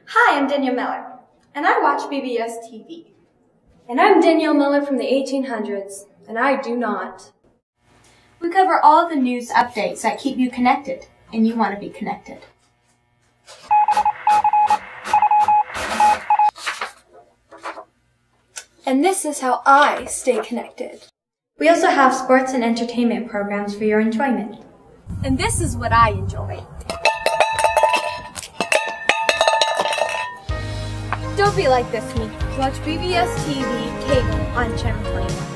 Hi, I'm Danielle Miller, and I watch BBS-TV. And I'm Danielle Miller from the 1800s, and I do not. We cover all the news updates that keep you connected, and you want to be connected. And this is how I stay connected. We also have sports and entertainment programs for your enjoyment. And this is what I enjoy. Don't be like this, me. Watch BBS-TV cable on Channel 21.